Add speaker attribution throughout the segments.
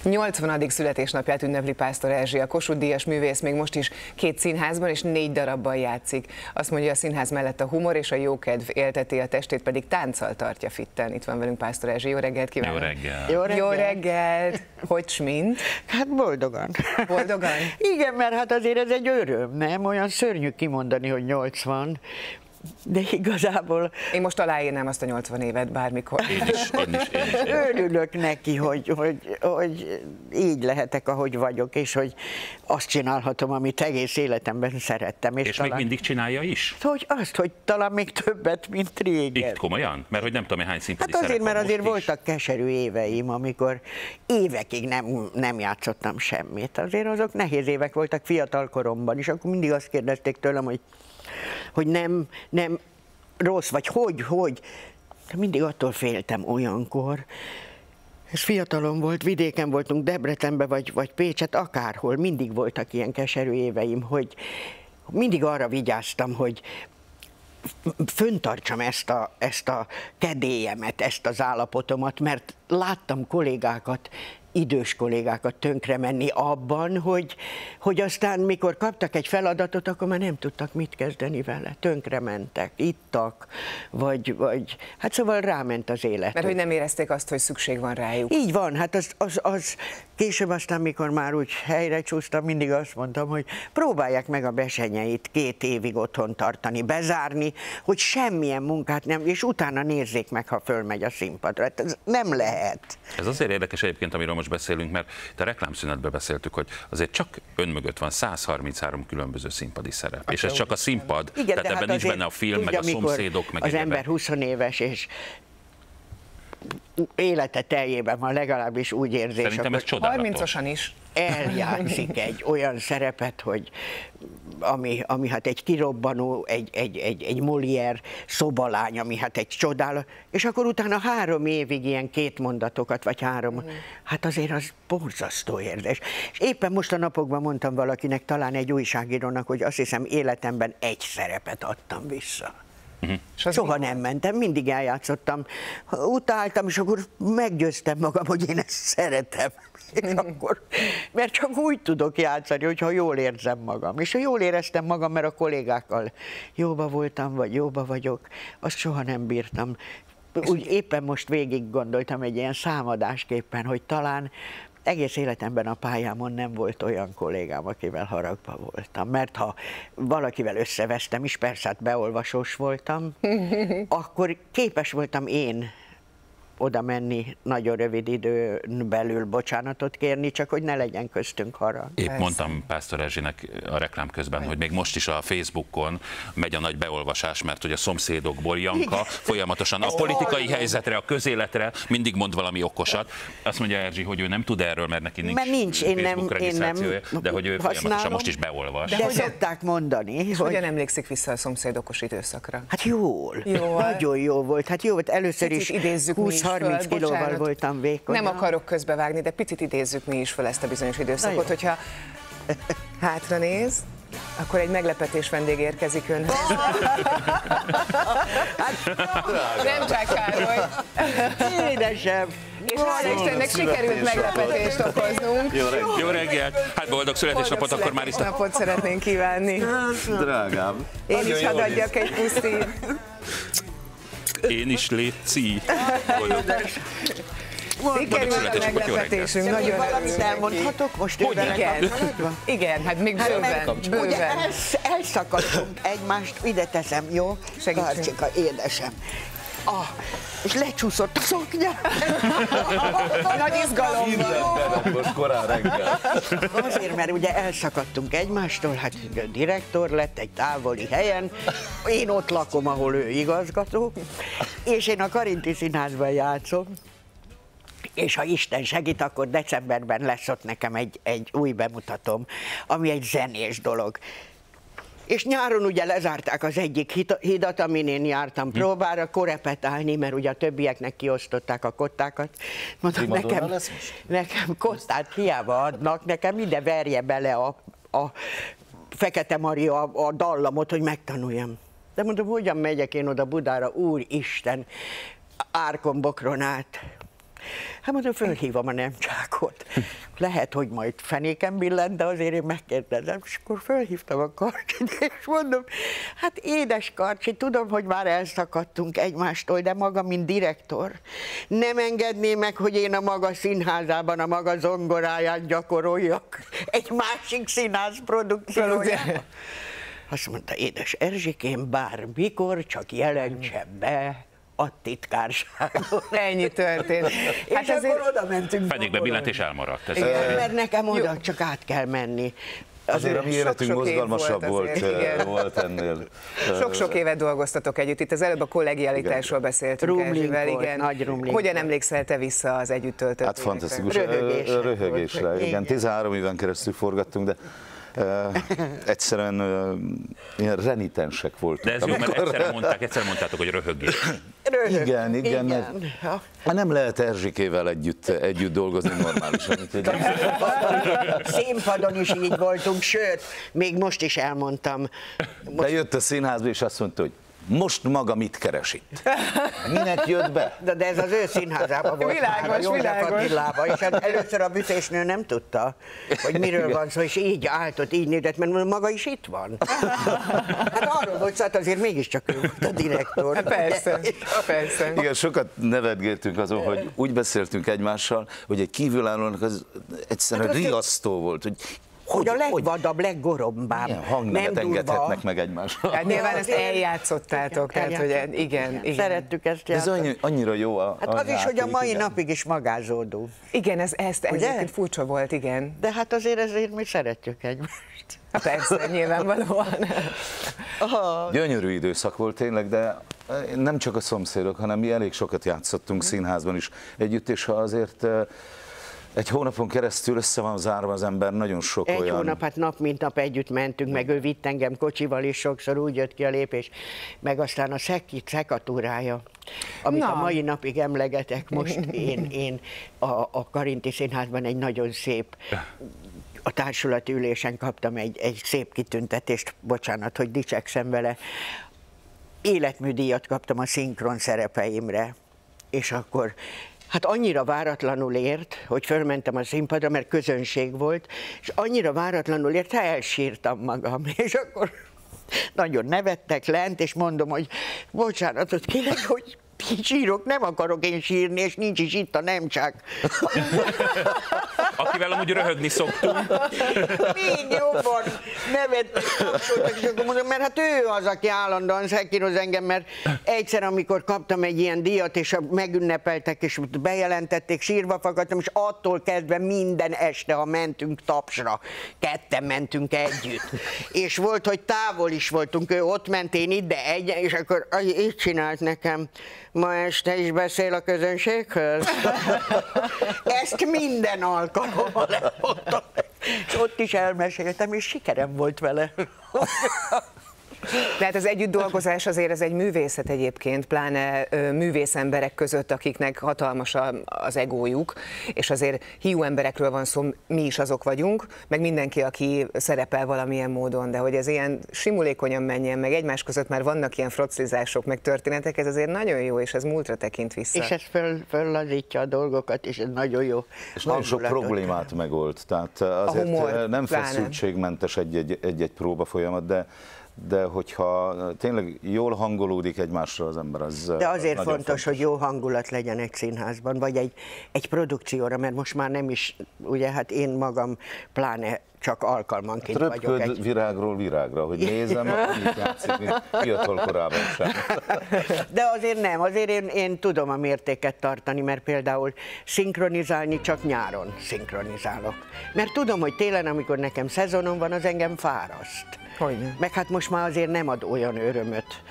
Speaker 1: 80. születésnapját ünnepli Pásztor Erzsi, a Kossuth-díjas művész még most is 2 színházban és 4 darabban játszik. Azt mondja, a színház mellett a humor és a jókedv élteti, a testét pedig tánccal tartja fitten. Itt van velünk Pásztor Erzsi. Jó reggelt kívánok!
Speaker 2: Jó reggelt!
Speaker 1: Jó reggelt! Hogy mint?
Speaker 3: Hát boldogan.
Speaker 1: Boldogan?
Speaker 3: Igen, mert hát azért ez egy öröm, nem? Olyan szörnyű kimondani, hogy 80. De igazából...
Speaker 1: Én most aláírnám azt a 80 évet bármikor.
Speaker 2: Én is.
Speaker 3: Örülök neki, hogy így lehetek, ahogy vagyok, és hogy azt csinálhatom, amit egész életemben szerettem.
Speaker 2: És talán... még mindig csinálja is?
Speaker 3: Hogy talán még többet, mint régen.
Speaker 2: Itt komolyan? Mert hogy nem tudom, hány színpadi
Speaker 3: hát azért, mert azért
Speaker 2: is.
Speaker 3: voltak keserű éveim, amikor évekig nem játszottam semmit. Azért azok nehéz évek voltak fiatal koromban, és akkor mindig azt kérdezték tőlem, hogy nem rossz, vagy hogy. Mindig attól féltem olyankor. Ez fiatalon volt, vidéken voltunk, Debrecenben vagy Pécset, akárhol, mindig voltak ilyen keserű éveim, hogy mindig arra vigyáztam, hogy föntartsam ezt a kedélyemet, ezt az állapotomat, mert láttam kollégákat, idős kollégákat tönkre menni abban, hogy aztán mikor kaptak egy feladatot, akkor már nem tudtak mit kezdeni vele. Tönkre mentek, ittak, vagy hát szóval ráment az élet.
Speaker 1: Mert hogy nem érezték azt, hogy szükség van rájuk.
Speaker 3: Így van, hát az később aztán, mikor már úgy helyre csúsztam, mindig azt mondtam, hogy próbálják meg a besenyeit 2 évig otthon tartani, bezárni, hogy semmilyen munkát nem, és utána nézzék meg, ha fölmegy a színpadra. Hát ez nem lehet.
Speaker 2: Ez azért érdekes egyébként, amiről most beszélünk, mert a reklámszünetben beszéltük, hogy azért csak ön mögött van 133 különböző színpadi szerep. És ez csak a színpad,
Speaker 3: igen,
Speaker 2: tehát
Speaker 3: ebben
Speaker 2: hát nincs benne a film, meg a szomszédok, meg
Speaker 3: az ember 20 éves, és élete teljében van, legalábbis úgy érzi.
Speaker 2: Szerintem ez csodálatos.
Speaker 1: 30-osan is.
Speaker 3: Eljátszik egy olyan szerepet, hogy ami hát egy kirobbanó, egy Molière szobalány, ami hát egy csodálat, és akkor utána 3 évig ilyen 2 mondatokat, vagy 3, hát azért az borzasztó érdekes. És éppen most a napokban mondtam valakinek, talán egy újságírónak, hogy azt hiszem életemben 1 szerepet adtam vissza. Soha nem mentem, mindig eljátszottam, utáltam, és akkor meggyőztem magam, hogy én ezt szeretem. És akkor, mert csak úgy tudok játszani, hogyha jól érzem magam. És ha jól éreztem magam, mert a kollégákkal jóba voltam, vagy jóba vagyok, azt soha nem bírtam. Úgy éppen most végig gondoltam egy ilyen számadásképpen, hogy talán egész életemben a pályámon nem volt olyan kollégám, akivel haragba voltam. Mert ha valakivel összevesztem is, persze hát beolvasós voltam, akkor képes voltam én oda menni, nagyon rövid időn belül bocsánatot kérni, csak hogy ne legyen köztünk harag.
Speaker 2: Épp mondtam Pásztor Erzsinek a reklám közben, hogy még most is a Facebookon megy a nagy beolvasás, mert hogy a szomszédokból Janka folyamatosan a politikai helyzetre, a közéletre mindig mond valami okosat. Azt mondja Erzsi, hogy ő nem tud erről, mert neki nincs Facebook regisztrációja, de hogy ő folyamatosan most is beolvas.
Speaker 3: De szokták mondani.
Speaker 1: És hogyan emlékszik vissza a szomszédokos időszakra?
Speaker 3: Hát jól. Nagyon jó volt. Hát jó volt, először is 20-30 kilóval voltam vékony.
Speaker 1: Nem akarok közbevágni, de picit idézzük mi is fel ezt a bizonyos időszakot, hogyha hátra néz, akkor egy meglepetés vendég érkezik önhez. Nem csak Károly.
Speaker 3: Édesem.
Speaker 1: És hála Istennek sikerült meglepetést okoznunk.
Speaker 2: Jó reggelt! Hát boldog születésnapot, akkor már is...
Speaker 1: Napot szeretnénk kívánni.
Speaker 4: Drágám.
Speaker 1: Én is hadd adjak egy puszit.
Speaker 2: Én is létszi.
Speaker 1: Sikerült a meglepetésünk, nagyon
Speaker 3: valamit elmondhatok most ővel?
Speaker 1: Igen, hát még bőven.
Speaker 3: Ugye elszakadtunk egymást, ide teszem, jó? Karcsika, édesem. És lecsúszott a szoknya.
Speaker 1: Nagy izgalom van.
Speaker 4: Most korán reggel.
Speaker 3: Azért, mert ugye elszakadtunk egymástól, hát direktor lett egy távoli helyen, én ott lakom, ahol ő igazgató, és én a Karinti Színházban játszom, és ha Isten segít, akkor decemberben lesz ott nekem egy új bemutatóm, ami egy zenés dolog. És nyáron ugye lezárták az egyik hidat, amin én jártam próbára, korepetálni, mert ugye a többieknek kiosztották a kottákat. Mondom, nekem kottát hiába adnak, nekem ide verje bele a Fekete Maria a dallamot, hogy megtanuljam. De mondom, hogyan megyek én oda Budára, Úristen, Árkon Bokron át. Hát mondom, fölhívom a nemcsákot. Lehet, hogy majd fenéken billent, de azért én megkérdezem, és akkor fölhívtam a Karcsit, és mondom, hát édes Karcsi, tudom, hogy már elszakadtunk egymástól, de maga, mint direktor, nem engedné meg, hogy én a maga színházában a maga zongoráját gyakoroljak egy másik színház produkciójában. Azt mondta, édes Erzsikém, bármikor, csak jelentse be a titkárságot.
Speaker 1: Ennyi történt.
Speaker 3: Hát és azért akkor oda mentünk.
Speaker 2: Fenékbe billent és elmaradt. Ez
Speaker 3: mert nekem oda csak át kell menni.
Speaker 4: Azért a mi életünk mozgalmasabb volt ennél.
Speaker 1: Sok-sok évet dolgoztatok együtt. Itt az előbb a kollegialitásról beszéltünk Erzsivel. Igen.
Speaker 3: Nagy rumling.
Speaker 1: Hogyan emlékszel te vissza az együtt töltött
Speaker 4: Hát fantasztikus.
Speaker 3: Röhögésre.
Speaker 4: Igen, 13 éven keresztül forgattunk, de egyszerűen ilyen renitensek voltunk.
Speaker 2: De ez jó, mert egyszer mondtátok, hogy röhögés.
Speaker 4: Igen. Hát nem lehet Erzsikével együtt dolgozni normálisan.
Speaker 3: Színpadon is így voltunk, sőt, még most is elmondtam.
Speaker 4: Bejött a színházba, és azt mondta, hogy most maga mit keres itt? Minek jött be?
Speaker 3: De ez az ő színházában volt.
Speaker 1: Világos.
Speaker 3: És először a büfésnő nem tudta, hogy miről van szó, és így álltott, így nézett, mert maga is itt van. Hát arról volt szó, azért mégiscsak ő volt a direktor.
Speaker 1: Hát persze.
Speaker 4: Igen, sokat nevetgéltünk azon, hogy úgy beszéltünk egymással, hogy egy kívülállónak az egyszerűen riasztó volt, hogy
Speaker 3: a legvadabb, leggorombább.
Speaker 4: Milyen hangnemet engedhetnek meg egymásra.
Speaker 1: Hát nyilván ezt eljátszottátok, tehát hogy igen.
Speaker 3: Szerettük ezt játszani.
Speaker 4: Ez annyira jó
Speaker 3: Hát az is, hogy a mai napig is magázódó.
Speaker 1: Igen, ez furcsa volt, igen.
Speaker 3: De hát azért mi szeretjük egymást.
Speaker 1: Persze, nyilvánvalóan.
Speaker 4: Gyönyörű időszak volt tényleg, de nem csak a szomszédok, hanem mi elég sokat játszottunk színházban is együtt, és azért egy hónapon keresztül össze van zárva az ember, nagyon sok olyan...
Speaker 3: Egy hónap, hát nap mint nap együtt mentünk, meg ő vitt engem kocsival is, sokszor úgy jött ki a lépés, meg aztán a szekatúrája, amit a mai napig emlegetek, most én a Karinti Színházban egy nagyon szép, a társulati ülésen kaptam egy szép kitüntetést, bocsánat, hogy dicsekszem vele, életműdíjat kaptam a szinkron szerepeimre, és akkor hát annyira váratlanul ért, hogy fölmentem a színpadra, mert közönség volt, és annyira váratlanul ért, elsírtam magam, és akkor nagyon nevettek lent, és mondom, hogy bocsánatot kérek, hogy sírok, nem akarok én sírni, és nincs is itt a nemcsák.
Speaker 2: Akivel amúgy röhögni szoktunk.
Speaker 3: Még jobban nevettek, és akkor mondom, mert hát ő az, aki állandóan szekíroz engem, mert egyszer, amikor kaptam egy ilyen díjat, és megünnepeltek, és bejelentették, sírva fakadtam, és attól kezdve minden este, ha mentünk tapsra, ketten mentünk együtt. És volt, hogy távol is voltunk, ő ott ment, én ide és akkor így csinált nekem. Ma este is beszél a közönséghöz? Ezt minden alkalommal elmondtam. És ott is elmeséltem, és sikerem volt vele.
Speaker 1: Tehát az együtt dolgozás azért ez egy művészet egyébként, pláne művész emberek között, akiknek hatalmas az egójuk, és azért hiú emberekről van szó, mi is azok vagyunk, meg mindenki, aki szerepel valamilyen módon, de hogy ez ilyen simulékonyan menjen, meg egymás között már vannak ilyen froclizások, meg történetek, ez azért nagyon jó, és ez múltra tekint vissza.
Speaker 3: És ez föllazítja a dolgokat, és ez nagyon jó.
Speaker 4: És nagyon sok problémát megold, tehát azért humor, nem feszültségmentes egy-egy próba folyamat, de hogyha tényleg jól hangolódik egymásra az ember, az
Speaker 3: de azért fontos, hogy jó hangulat legyen egy színházban, vagy egy produkcióra, mert most már nem is, ugye hát én magam pláne csak alkalmanként vagyok.
Speaker 4: Tröpköd virágról virágra, hogy nézem, annyit játszik, mint fiatal korában sem.
Speaker 3: De azért nem, azért én tudom a mértéket tartani, mert például szinkronizálni csak nyáron szinkronizálok. Mert tudom, hogy télen, amikor nekem szezonom van, az engem fáraszt.
Speaker 1: Hogyne.
Speaker 3: Meg hát most már azért nem ad olyan örömöt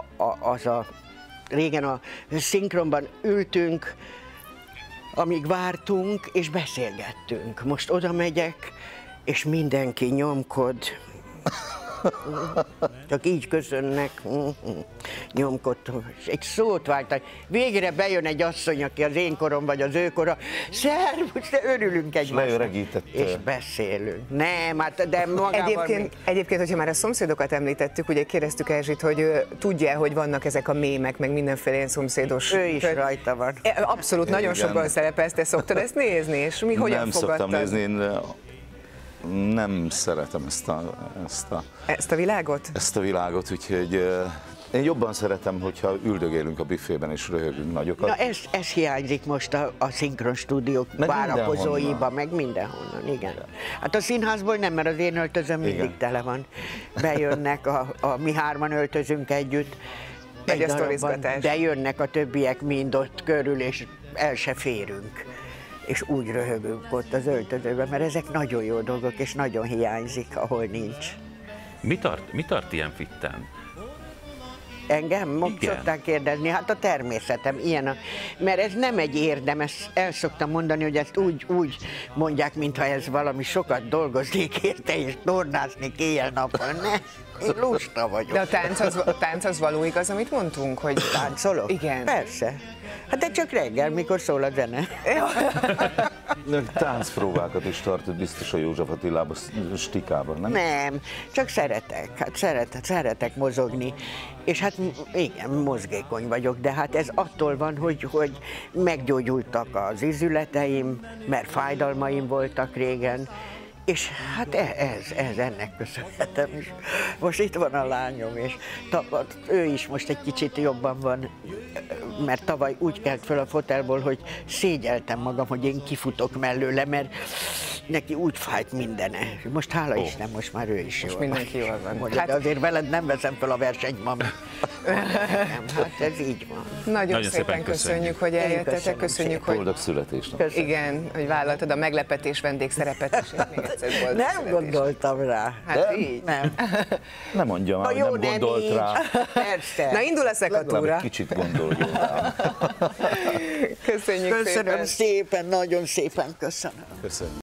Speaker 3: régen a szinkronban ültünk, amíg vártunk, és beszélgettünk. Most oda megyek, és mindenki nyomkod, Csak így köszönnek, nyomkodtam, és egy szót váltak. Végre bejön egy asszony, aki az én korom vagy az ő kora. Szervusz, örülünk egymásnak. És beszélünk. Nem, hát de magával
Speaker 1: Egyébként, hogyha már a szomszédokat említettük, ugye kérdeztük Erzsit, hogy tudja, hogy vannak ezek a mémek, meg mindenféle ilyen szomszédos...
Speaker 3: Ő is rajta van.
Speaker 1: Abszolút, nagyon sokban szerepelsz, te szoktad ezt nézni, és mi hogyan fogadtad?
Speaker 4: Nem szoktam nézni, nem szeretem
Speaker 1: Ezt a világot?
Speaker 4: Ezt a világot, úgyhogy én jobban szeretem, hogyha üldögélünk a büfében és röhögünk nagyokat.
Speaker 3: Na ez hiányzik most a szinkron stúdiók várakozóiban, meg mindenhonnan, igen. Hát a színházból nem, mert az én öltözöm mindig tele van. Bejönnek, mi hárman öltözünk együtt, de jönnek a többiek mind ott körül, és el se férünk. És úgy röhögünk ott az öltözőben, mert ezek nagyon jó dolgok, és nagyon hiányzik, ahol nincs.
Speaker 2: Mi tart ilyen fitten?
Speaker 3: Engem szokták kérdezni, hát a természetem ilyen, mert ez nem egy érdem, ezt el szoktam mondani, hogy ezt úgy mondják, mintha ez valami sokat dolgoznék érte, és tornásznék éjjel-nappal. Ne, én lusta vagyok.
Speaker 1: De a tánc az való igaz, amit mondtunk, hogy...
Speaker 3: Táncolok?
Speaker 1: Igen.
Speaker 3: Persze. Hát de csak reggel, mikor szól a zene.
Speaker 4: Táncpróbákat is tartott biztos a József Attilában, Stikában, nem?
Speaker 3: Nem, csak szeretek, szeretek mozogni, és hát igen, mozgékony vagyok, de hát ez attól van, hogy meggyógyultak az izületeim, mert fájdalmaim voltak régen, és hát ez ennek köszönhetem is. Most itt van a lányom, és ő is most egy kicsit jobban van, mert tavaly úgy kelt föl a fotelból, hogy szégyeltem magam, hogy én kifutok mellőle, mert neki úgy fájt mindene. Most hála Isten, most már ő is jól van.
Speaker 1: Mindenki jól van.
Speaker 3: Mondja, de azért veled nem veszem föl a versenyt, mami. Nem, hát ez így van.
Speaker 1: Nagyon szépen köszönjük, hogy eljöttetek. Köszönjük, hogy...
Speaker 4: Boldog születésnap.
Speaker 1: Igen, hogy vállaltad a meglepetés vendégszerepet, és még egyszer boldog
Speaker 3: Nem
Speaker 1: születés.
Speaker 3: gondoltam rá.
Speaker 1: Hát így.
Speaker 3: Nem.
Speaker 4: Nem mondja már,
Speaker 3: Jó,
Speaker 4: nem gondolt
Speaker 3: így.
Speaker 4: rá.
Speaker 3: Persze.
Speaker 1: Na, indul a szekatúra.
Speaker 4: Egy kicsit gondoljon rá.
Speaker 1: Köszönjük
Speaker 3: Köszönöm szépen, nagyon szépen köszönöm.
Speaker 4: Köszönjük.